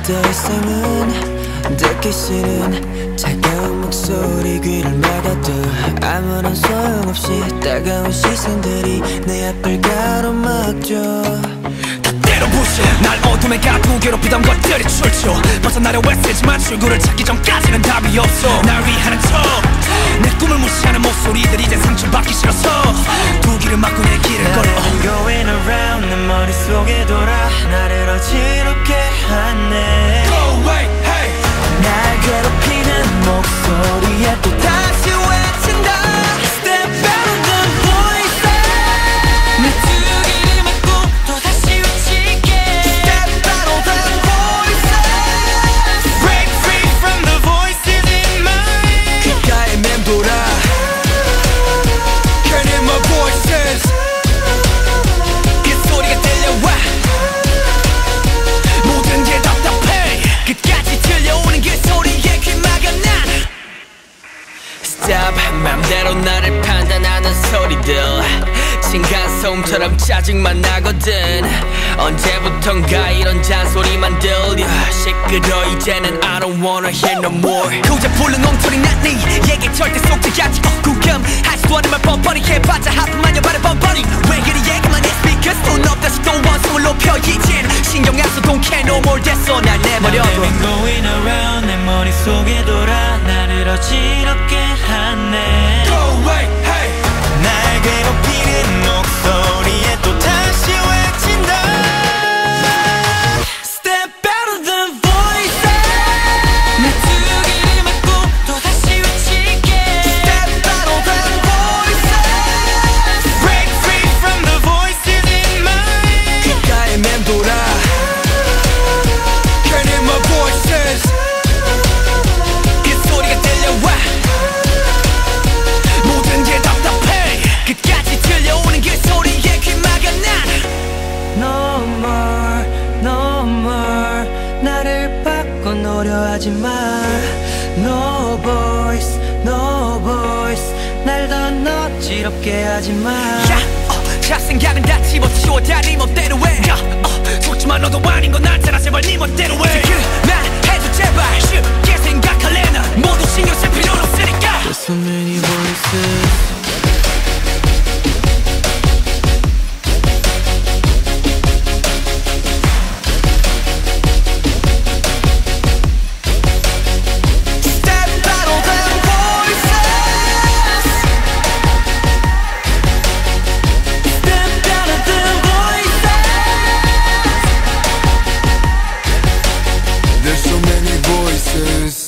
더 이상은 듣기 싫은 차가운 목소리 귀를 막아도 아무런 소용없이 따가운 시선들이 내 앞을 가로막죠. 다 때려부셔 날 어둠에 가두고 괴롭히던 것들이 출처 벗어나려 애쓰지만 출구를 찾기 전까지는 답이 없어. 날 위하는 척내 꿈을 무시하는 목소리들 이제 상처받기 싫어서 두 귀를 막고 내 길을 걸어. I'm going around 내 머릿속에 돌아 나를 어지럽게 하네. Go away, hey. 날 괴롭히는 목소리에 또 다시 외친다. Step out of the voices. 내 두 귀를 막고 또 다시 외칠게. Step out of the voices. Break free from the voices in my 귓가에 맴돌아. Can't hear my voices. 그 소리가 들려와. 모든 게 답답해. 끝까지 들려오는 그 소리에 귀 막아 난. Stop 맘대로 나를 판단하는 소리들 층간소음처럼 짜증만 나거든. 언제부턴가 이런 잔소리만 들려. 시끄러 이제는 I don't wanna hear no more. 고작 불른 엉터리 난 네 얘기 절대 속지 않지. 구경하지도 않은 말 뻔뻔히 해봤자 하품하냐 말해 뻔뻔히. 왜 그리 얘기만 해 speakers 돈 없다시 또 원성을 높여 이젠 신경 안 써 don't care no more 됐어 날 내버려. Now they've been going around 내 머릿속에 돌아 나를 어지럽게 하네. Go away, hey. 날 괴롭히는 목소리에 또 다시 외친다. Step out of the voices. 내 두 귀를 막고 또 다시 외칠게. Step out of the voices. Break free from the voices in my 귓가에 맴돌아. Can't hear my voices. 그 소리가 들려와. 모든 게 답답해. 끝까지 들려오는 그 소리에 귀 막아 난. No more, no more. 나를 바꿔놓으려 하지 마. No voice, no voice. 날 더 어지럽게 하지 마. 잡생각은 다 집어치워 다 네 멋대로 해. 속지만 너도 아닌 건 알잖아. 제발 네 멋대로 해. 그만해줘 제발. 쉽게 생각할래 난 모두 신경 쓸 필요는 없으니까. There's so many voices. There's so many voices.